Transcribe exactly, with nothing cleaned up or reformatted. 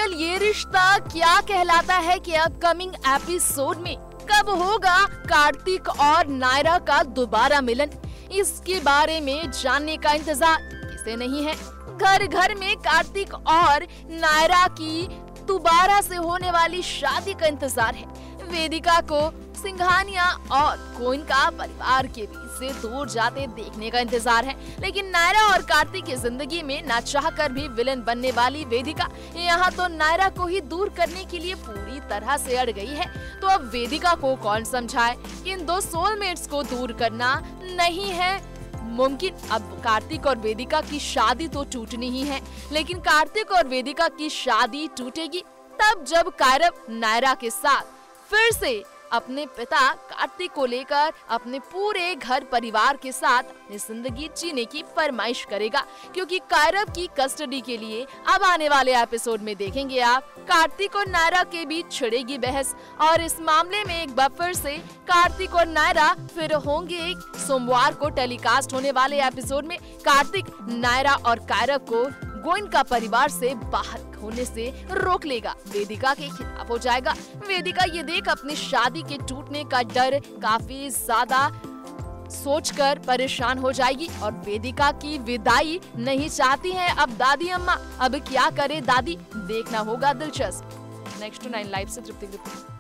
Serial ये रिश्ता क्या कहलाता है के अपकमिंग एपिसोड में कब होगा कार्तिक और नायरा का दोबारा मिलन, इसके बारे में जानने का इंतजार किसे नहीं है। घर घर में कार्तिक और नायरा की दोबारा से होने वाली शादी का इंतजार है। वेदिका को सिंघानिया और गोयनका परिवार के बीच से दूर जाते देखने का इंतजार है, लेकिन नायरा और कार्तिक की जिंदगी में ना चाहकर भी विलन बनने वाली वेदिका यहाँ तो नायरा को ही दूर करने के लिए पूरी तरह से अड़ गई है। तो अब वेदिका को कौन समझाए कि इन दो सोलमेट्स को दूर करना नहीं है मुमकिन। अब कार्तिक और वेदिका की शादी तो टूटनी ही है, लेकिन कार्तिक और वेदिका की शादी टूटेगी तब जब कायरव नायरा के साथ फिर से अपने पिता कार्तिक को लेकर अपने पूरे घर परिवार के साथ अपनी जिंदगी जीने की फरमाइश करेगा, क्योंकि कायरव की कस्टडी के लिए अब आने वाले एपिसोड में देखेंगे आप कार्तिक और नायरा के बीच छिड़ेगी बहस। और इस मामले में एक बार फिर से कार्तिक और नायरा फिर होंगे एक सोमवार को टेलीकास्ट होने वाले एपिसोड में कार्तिक नायरा और कायरव को गोयनका परिवार से बाहर होने से रोक लेगा, वेदिका के खिलाफ हो जाएगा। वेदिका ये देख अपनी शादी के टूटने का डर काफी ज्यादा सोचकर परेशान हो जाएगी और वेदिका की विदाई नहीं चाहती है अब दादी अम्मा। अब क्या करे दादी, देखना होगा दिलचस्प। नेक्स्ट टू नाइन लाइव से तृप्ति।